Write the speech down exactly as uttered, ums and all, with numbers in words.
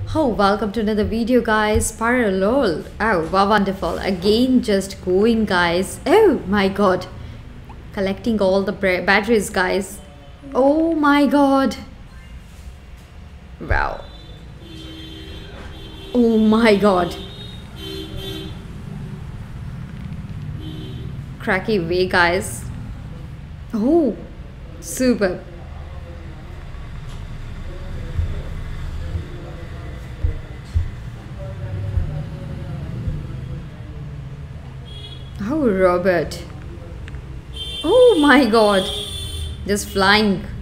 Oh, welcome to another video, guys. Parallel. Oh, wow, wonderful. Again, just going, guys. Oh my god. Collecting all the batteries, guys. Oh my god. Wow. Oh my god. Cracky way, guys. Oh, super. Oh, Robert. Oh my god. Just flying.